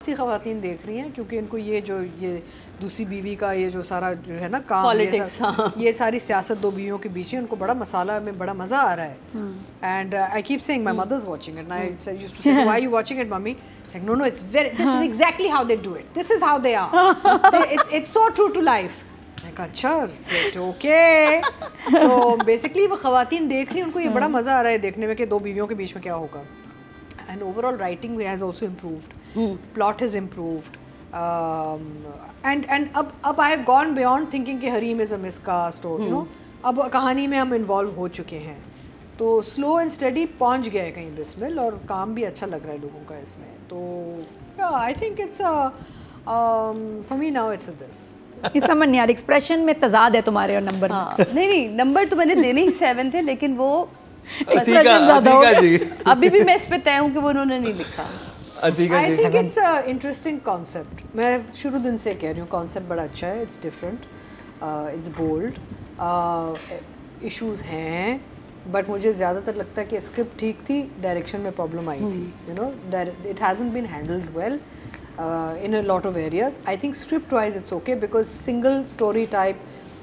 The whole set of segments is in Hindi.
सी ख़वातीन देख रही हैं क्योंकि इनको ये दूसरी बीवी का ये जो सारा जो है ना काम, पॉलिटिक्स, ये सारी सियासत दो बीवियों के बीच में उनको बड़ा मसाला में बड़ा मज़ा आ रहा है. And I keep saying my mother's watching it, I used to say why you watching it mummy, saying no it's very, this is exactly how they do it, this is how they are, it's so true to life. अच्छा ओके. तो बेसिकली वो ख़वातीन देख रही हैं, उनको ये बड़ा मज़ा आ रहा है देखने में कि दो बीवियों के बीच में क्या होगा. And overall writing has also improved, plot has improved, and अब I have gone beyond thinking कि Hareem is a miscast, you know, अब कहानी में हम इन्वॉल्व हो चुके हैं. तो स्लो एंड स्टडी पहुंच गए कहीं बिस्मिल, और काम भी अच्छा लग रहा है लोगों का इसमें. तो I think it's for me now it's this. इस समझ नहीं आ रही, एक्सप्रेशन में तजाद है तुम्हारे और नंबर में. नहीं नंबर तो मैंने देने ही 7 थे, लेकिन वो जी अभी भी मैं इस पे तय हूँ कि वो उन्होंने नहीं लिखा. I think it's a interesting concept. मैं शुरू दिन से कह रही हूँ कॉन्सेप्ट बड़ा अच्छा है, it's different, it's bold, issues हैं, बट मुझे ज़्यादातर लगता है कि स्क्रिप्ट ठीक थी, डायरेक्शन में प्रॉब्लम आई थी. You know, it hasn't been handled well in a lot of areas. I think script wise it's okay because single story type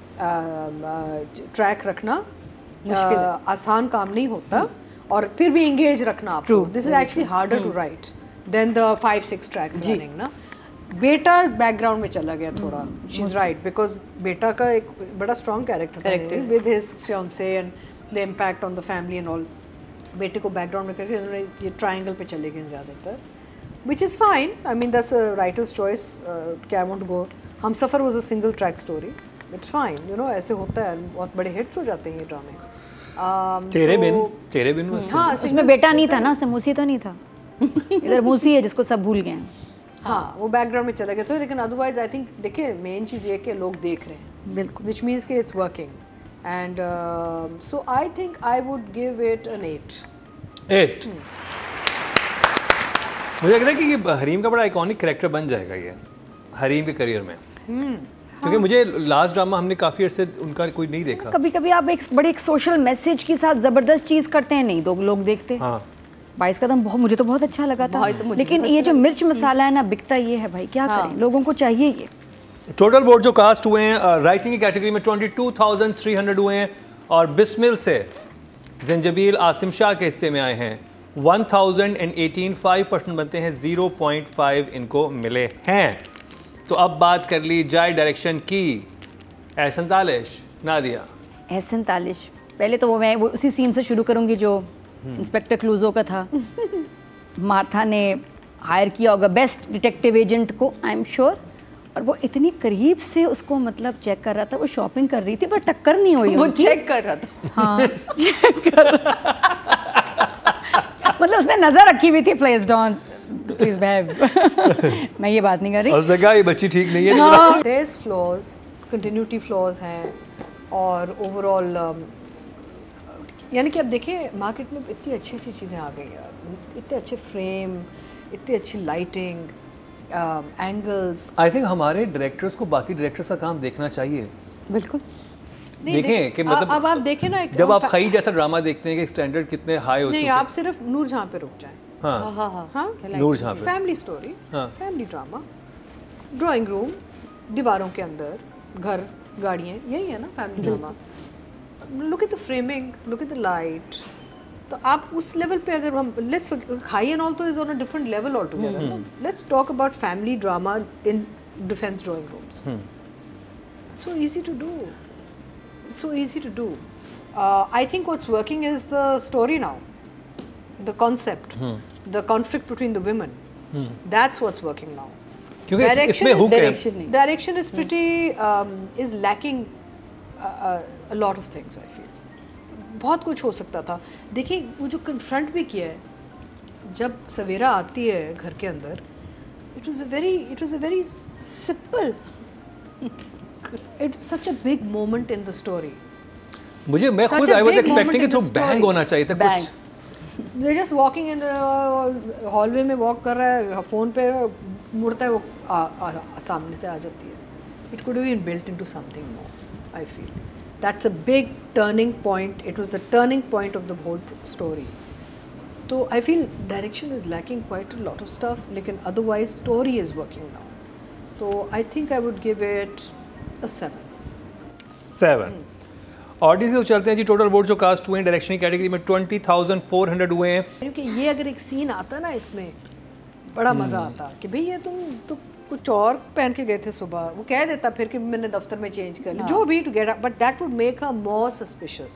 track रखना आसान काम नहीं होता, और फिर भी engage रखना आपको. This is actually harder to write than the 5-6 tracks running ना. बेटा बैकग्राउंड में चला गया थोड़ा. She's right because बेटा का एक बड़ा strong character है with his fiancée and the impact on the family and all. बेटे को बैकग्राउंड में करके उन्होंने ये ट्रायंगल पे चले गए ज़्यादातर, which is fine. I mean that's a writer's choice. I won't go. Humsafar was a single track story. It's fine. You know, ऐसे होता है, बहुत बड़े hits हो जाते हैं ये ड्रामे. तेरे बिन हाँ, उसमें बेटा नहीं था ना, उसमें मूसी तो नहीं था. इधर मूसी है जिसको सब भूल गए हैं. हाँ, वो बैकग्राउंड में चला गया था, लेकिन अदरवाइज आई थिंक देखिए मेन चीज़ ये कि लोग देख रहे हैं. बिल्कुल. Which means कि it's working. And so I think I would give it an 8. 8. मुझे लग रहा है कि ये हरीम का बड़ा आइकॉनिक कैरेक्टर बन जाएगा ये हरीम के करियर में. क्योंकि मुझे लास्ट ड्रामा हमने काफ़ी अर्से उनका कोई नहीं देखा. कभी कभी आप एक बड़े एक सोशल मैसेज के साथ ज़बरदस्त चीज़ करते हैं, नहीं दो लोग देखते. हाँ, 22 कदम बहुत, मुझे तो बहुत अच्छा लगा था, लेकिन ये जो मिर्च मसाला है ना, बिकता ये है भाई, क्या करें, लोगों को चाहिए ये. टोटल वोट जो कास्ट हुए हैं राइटिंग की कैटेगरी में 22,300 हुए हैं, और बिस्मिल से जंजबील आसिम शाह के हिस्से में आए हैं 1018. 5% बनते हैं, 0.5 इनको मिले हैं. तो अब बात कर ली जाए डायरेक्शन की. एहसन तालिश, नादिया. एहसन तालिश, पहले तो मैं उसी सीन से शुरू करूंगी जो इंस्पेक्टर क्लूजो का था. मार्था ने हायर किया होगा बेस्ट डिटेक्टिव एजेंट को, आई एम श्योर, और वो इतनी करीब से उसको मतलब चेक कर रहा था. वो शॉपिंग कर रही थी पर टक्कर नहीं हुई. वो चेक कर रहा था. हाँ, चेक कर रहा. मतलब उसने नजर रखी हुई थी, प्लीज डोंट, प्लीज behave. मैं ये बात नहीं कर रही. उसने कहा ये बच्ची ठीक नहीं है. There's flaws, continuity flaws हैं, और ओवरऑल यानी कि अब देखिए मार्केट में इतनी अच्छी अच्छी चीज़ें आ गई यार, इतने अच्छे फ्रेम, इतनी अच्छी लाइटिंग, एंगल्स. आई थिंक हमारे डायरेक्टर्स को बाकी डायरेक्टर्स का काम देखना चाहिए. बिल्कुल. देखें कि मतलब अब आप देखें ना, जब आप खई जैसा ड्रामा देखते हैं कि स्टैंडर्ड कितने हाई हो चुके हैं. नहीं, आप सिर्फ नूरजहां पे रुक जाएं. हाँ, नूरजहां पे family story, family drama, drawing room, दीवारों के अंदर घर, गाड़ियाँ, यही है ना family drama. Look at the framing, look at the light. तो आप उस लेवल पे अगर हम लेट्स हाई एंड ऑल तो is on a different level altogether. Let's talk about family drama in defence drawing rooms. So easy to do. So easy to do. I think what's working is the story now, the concept, the conflict between the women. That's what's working now. क्योंकि इसमें हुक है. Direction is pretty is lacking a lot of things. I feel बहुत कुछ हो सकता था. देखिए वो जो confront भी किया है, जब सवेरा आती है घर के अंदर, it was a very simple. It's such a big moment in the story. मैं खुद I was expecting कि थोड़ा बैंग होना चाहिए था कुछ. They're just walking in hallway में walk कर रहा है, फोन पे मुड़ता है, वो सामने से आ जाती है. It could have been built into something more. I feel that's a big turning point. It was the turning point of the whole story. तो I feel direction is lacking quite a lot of stuff, लेकिन otherwise story is working now. So I think I would give it a 7. 7 audience से चलते हैं जी। टोटल वोट जो कास्ट हुए हैं डायरेक्शन की कैटेगरी में 20,400 हुए हैं। क्योंकि ये अगर एक सीन आता ना इसमें बड़ा मज़ा आता कि भाई ये तुम तो कुछ और पहन के गए थे सुबह, वो कह देता फिर कि मैंने दफ्तर में चेंज कर लिया, जो भी to get, but that would make her more suspicious.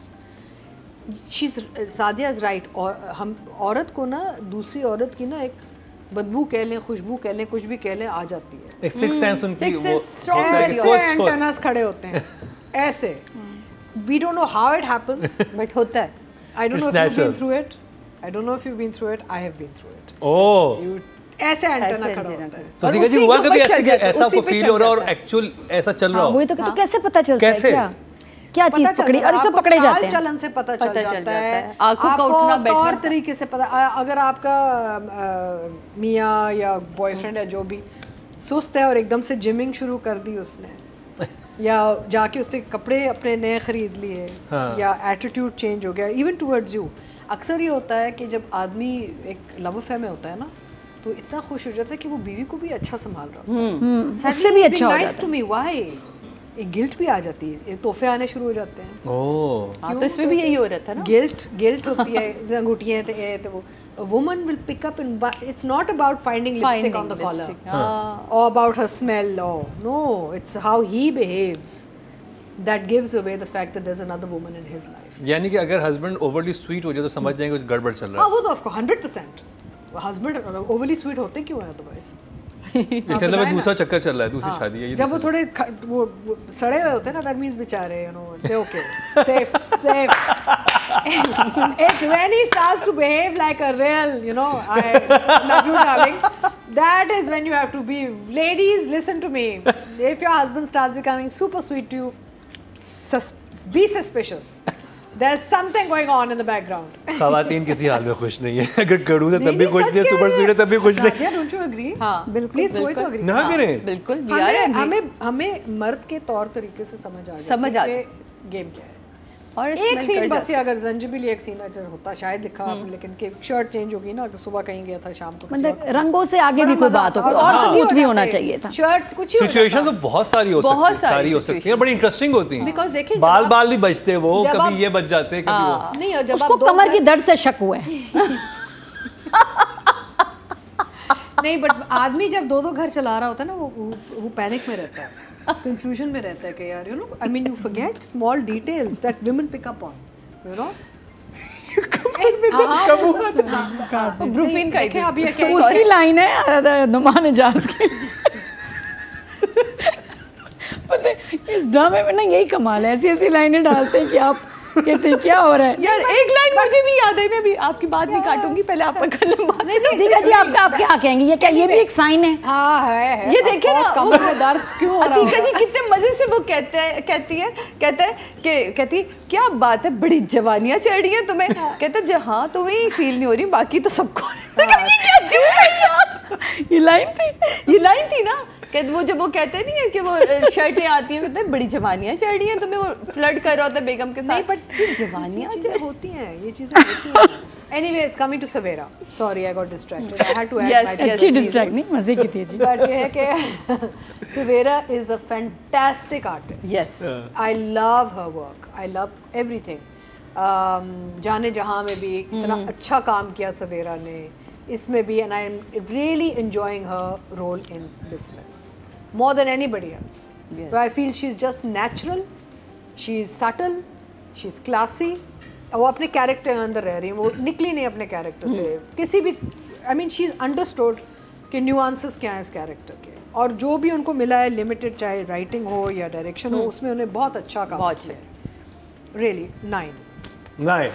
Sadia is right. और हम औरत को ना दूसरी औरत की ना एक बदबू कह लें, खुशबू कह लें, कुछ भी कह लें, आ जाती है। एक सिक्स सेंस उनकी वो ऐसे एंटेनास खड़े होते हैं ऐसे। We don't know how it happens, but होता है। I don't It's know if you've natural. been through it. I don't know if you've been through it. I have been through it. Oh You ऐसे एंटेना ऐसे खड़ा antenna होता है। तो और ठीक है जी, उसी हुआ के कभी ऊपर ऐसा चल कि जाता है, ऐसा उसी आपको पे फील चल हो रहा है और जाता है। एक्चुअल ऐसा चल रहा हो? वही तो कैसे पता चलता है कैसे? क्या चीज पकड़ी और इसको पकड़े जाते हैं? चलन से पता चल जाता है। आंखों का आपको उठना बैठना तौर तरीके से पता, अगर आपका मियाँ या बॉयफ्रेंड है जो भी सुस्त है और एकदम से जिमिंग शुरू कर दी उसने, या जाके उसने कपड़े अपने नए खरीद लिए, या एटीट्यूड चेंज हो गया इवन टुवर्ड्स यू। अक्सर ये होता है कि जब आदमी एक लव अफेयर में होता है ना, तो इतना खुश हो जाता है कि वो बीवी को भी अच्छा संभाल रहा होता है। उससे भी अच्छा हो जाता है। टू मी व्हाई एक गिल्ट भी आ जाती है, ये तोहफे आने शुरू हो जाते हैं। ओह हाँ, तो इसमें भी यही हो रहा था ना। गिल्ट होती है, अंगूठियाँ तो वो woman will pick up in, it's not about finding lipstick on the collar or about her smell, or no, it's how he behaves that gives away the fact that there's another woman in his life. यानी कि अगर हस्बैंड ओवरली स्वीट हो जाए तो समझ जाएंगे कुछ गड़बड़ चल रहा हाँ है। वो तो ऑफ 100%। हस्बैंड ओवरली स्वीट होते क्यों हैं otherwise? इससे मतलब दूसरा चक्कर चल रहा है, दूसरी शादी है ये। जब वो थोड़े वो सड़े हुए होते हैं ना, that means बेचारे, you know, they're okay, safe. It's when he starts to behave like a real, you know, I love you darling, that is when you have to be, ladies listen to me, if your husband starts becoming super sweet to you, be suspicious. There's something going on in the background. खवातीन किसी हाल में खुश नहीं है, अगर कड़ू से तब भी खुश नहीं है, सुपर स्वीट है तब भी खुश नहीं। Don't you agree? हाँ, बिल्कुल। Please वही तो agree। ना करें। बिल्कुल हमें मर्द के तौर तरीके से समझ आ समझ आ जाए गेम क्या है। और एक smell सीन कर बस, या अगर जंजीबिल एक सीन अगर होता शायद लिखा, लेकिन कि शर्ट चेंज होगी ना, सुबह कहीं गया था शाम को मतलब रंगों से आगे भी कोई बात हो, और सबूत भी होना चाहिए था। शर्ट्स कुछ ही सिचुएशन तो बहुत सारी हो सकती है, सारी हो सकती है, बड़ी इंटरेस्टिंग होती हैं। Because देखिए बाल नहीं बचते वो, कभी ये बच जाते हैं, कभी वो। नहीं, और जब उसको आप कमर की दर्द से शक हुआ है। नहीं, बट आदमी जब दो घर चला रहा होता है ना, वो पैनिक में रहता है, कंफ्यूजन में रहता है कि यार, you know, I mean, you forget small details that women pick up on, you know. ब्रूफिन का देखिए अब ये क्या उसकी लाइन है नुमान इजाज की। पता है, इस ड्रामे में ना यही कमाल है, ऐसी ऐसी लाइनें डालते हैं कि आप कहते हैं क्या हो रहा है। यार एक लाइन मुझे भी याद है, मैं भी आपकी बात नहीं काटूंगी, पहले आप कर बात। दीदी जी आप क्या कहेंगे, ये क्या ये भी एक साइन है? हाँ है। ये देखिए ना, कमर में दर्द क्यों हो रहा अतीका है? जी कितने मजे से वो कहती है क्या बात है, बड़ी जवानियां चढ़ रही हैं तुम्हें। कहते हैं हाँ तुम्हें फील नहीं हो रही, बाकी तो सबको। ये लाइन थी ना, वो जब वो कहते नहीं है कि वो शर्टें आती हैं, कहते हैं बड़ी जवानियां चढ़ रही हैं तुम्हें, वो फ्लर्ट कर रहा होता है बेगम के साथ। नहीं, बट जवानियां चीजें होती हैं, ये चीजें होती हैं। Anyway, it's coming to Savera. Sorry, I got distracted. I had to add my अच्छी डिस्ट्रैक्ट नहीं, मजे की थी जी। But ये है कि Savera is a fantastic artist. Yes. I love her work. I love everything. जाने जहाँ में भी इतना अच्छा काम किया सवेरा ने, इसमें भी, and I am really enjoying her role in Bismil more than anybody else. Yes. But I feel she's just natural, she's subtle, she's classy. वो अपने कैरेक्टर के अंदर रह रही है, वो निकली नहीं अपने कैरेक्टर से किसी भी। I mean she is understood कि न्यूआंसेस क्या हैं इस कैरेक्टर के, और जो भी उनको मिला है लिमिटेड, चाहे राइटिंग हो या डायरेक्शन हो, उसमें उन्हें बहुत अच्छा काम किया है। रियली 9।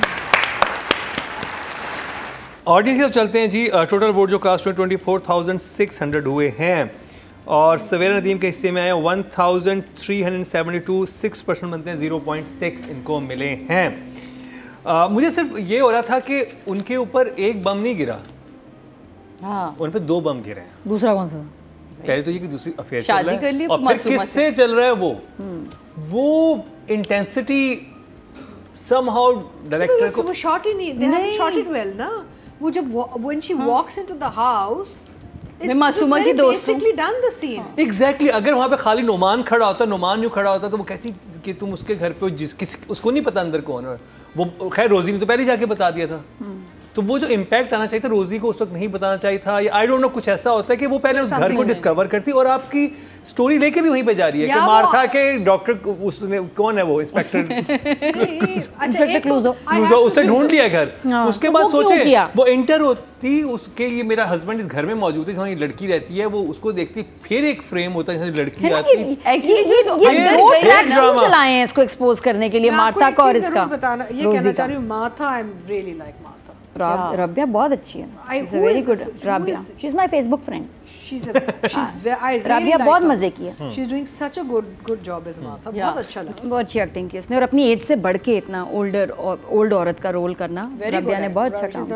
ऑडियंस की चलते हैं जी। टोटल वोट जो कास्ट हुए 24,600 हुए हैं, और सवेरा नदीम के हिस्से में आए 1,372, 6% बनते हैं, 0.6 इनको मिले हैं। मुझे सिर्फ ये हो रहा था कि उनके ऊपर एक बम नहीं गिरा, हाँ, उन पे 2 बम गिरे हैं। दूसरा कौन सा? पहले तो ये कि दूसरी अफेयर चल शादी रहा कर ली है, और फिर मासूमा किससे चल रहा है वो इंटेंसिटी somehow डायरेक्टर को वो शॉट ही नहीं, they haven't shot it well ना. वो जब when she walks into the house, मैं मासूमा की दोस्त हूँ. basically done the scene. Exactly अगर वहाँ पे खाली नुमान खड़ा होता, नुमान यूँ खड़ा होता तो वो कहती कि तुम उसके घर पे उसको नहीं पता अंदर कौन है वो. खैर रोजी ने तो पहले जाके बता दिया था. तो वो जो इम्पैक्ट आना चाहिए था रोजी को उस वक्त नहीं बताना चाहिए था, या आई डोंट नो कुछ ऐसा होता है कि वो पहले उस घर को डिस्कवर करती और आपकी स्टोरी लेके भी वहीं पे जा रही है कि मार्था के डॉक्टर उसने कौन है वो इंस्पेक्टर क्लूजो उससे ढूंढ लिया घर. उसके बाद सोचे वो इंटर होती उसके ये मेरा हस्बैंड इस घर में मौजूद है जहाँ ये लड़की रहती है, वो उसको देखती फिर एक फ्रेम होता है जहाँ लड़की आती. एक्चुअली चलाए हैं इसको एक्सपोज करने के लिए मार्था को और इसका. ये कहना चाह रही हूँ Martha, I am really like Martha. Rabia बहुत अच्छी है, very good. Rabia she is my Facebook friend. Rabia बहुत मजे की है. She is doing such a good job as Martha. बहुत अच्छा लगा, बहुत अच्छी एक्टिंग की इसने और अपनी एज से बढ़ के इतना ओल्ड औरत का रोल करना राबिया ने बहुत अच्छा काम